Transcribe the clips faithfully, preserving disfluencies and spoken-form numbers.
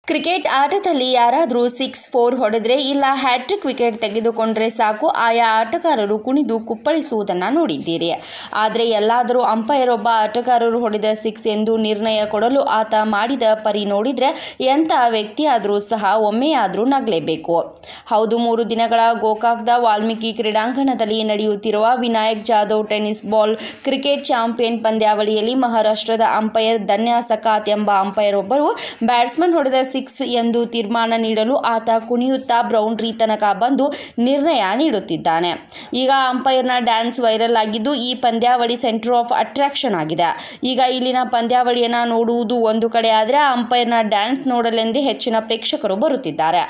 Cricket ಆಟದಲ್ಲಿ ಯಾರಾದರೂ six four ಹೊಡೆದ್ರೆ ಇಲ್ಲ ಹ್ಯಾಟ್ರಿಕ್ ವಿಕೆಟ್ ತೆಗೆದುಕೊಂಡ್ರೆ ಸಾಕು ಆಯಾ ಆಟಗಾರರು ಕುಣಿದು ಕುಪ್ಪಳಿಸುವುದನ್ನು ನೋಡಿದ್ದೀರಿ. ಆದರೆ ಎಲ್ಲಾದರೂ ಅಂಪೈರ್ ಒಬ್ಬ ಆಟಗಾರರು ಹೊಡೆದ ಸಿಕ್ಸ್ ಎಂದು ನಿರ್ಣಯ ಕೊಡಲು ಆತ ಮಾಡಿದ ಪರಿ ನೋಡಿದರೆ ಎಂಥ ವ್ಯಕ್ತಿಯಾದರೂ ಸಹ ಒಮ್ಮೆಯಾದರೂ ನಗಲೇಬೇಕು. ಹೌದು, ಮೂರು ದಿನಗಳ ಗೋಕಾಕ್ದ ವಾಲ್ಮೀಕಿ ಕ್ರೀಡಾಂಗಣದಲ್ಲಿ ನಡೆಯುತ್ತಿರುವ Vinayak Jadhav tennis ball cricket champion ಪಂದ್ಯಾವಳಿಯಲ್ಲಿ ಮಹಾರಾಷ್ಟ್ರದ ಅಂಪೈರ್ ಧನ್ಯಾ ಸಕಾತ್ ಎಂಬ ಅಂಪೈರ್ ಒಬ್ಬರು ಬ್ಯಾಟ್ಸ್ಮನ್ ಹೊಡೆದ ಸಿಕ್ಸ್ ಎಂದು ತೀರ್ಮಾನ ನೀಡಲು ಆತ ಕುಣಿಯುತ್ತಾ ಬೌಂಡ್ರಿ ತನಕ ಬಂದು ನಿರ್ಣಯ ನೀಡುತ್ತಿದ್ದಾನೆ. ಈಗ ಅಂಪೈರ್ನ ಡ್ಯಾನ್ಸ್ ವೈರಲ್ ಆಗಿದ್ದು ಈ ಪಂದ್ಯಾವಳಿ ಸೆಂಟರ್ ಆಫ್ ಅಟ್ರಾಕ್ಷನ್ ಆಗಿದೆ. ಈಗ ಇಲ್ಲಿನ ಪಂದ್ಯಾವಳಿಯನ್ನ ನೋಡುವುದು ಒಂದು ಕಡೆ ಆದರೆ ಅಂಪೈರ್ನ ಡ್ಯಾನ್ಸ್ ನೋಡಲೆಂದೇ ಹೆಚ್ಚಿನ ಪ್ರೇಕ್ಷಕರು ಬರುತ್ತಿದ್ದಾರೆ.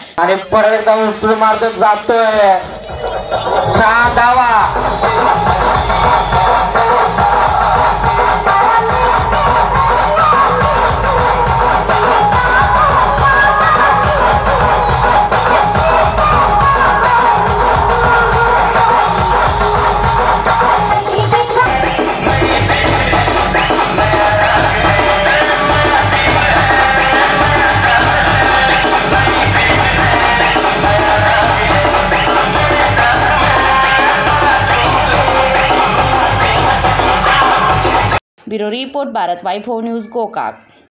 Bureau report, Bharat Vaibhav news, Gokak.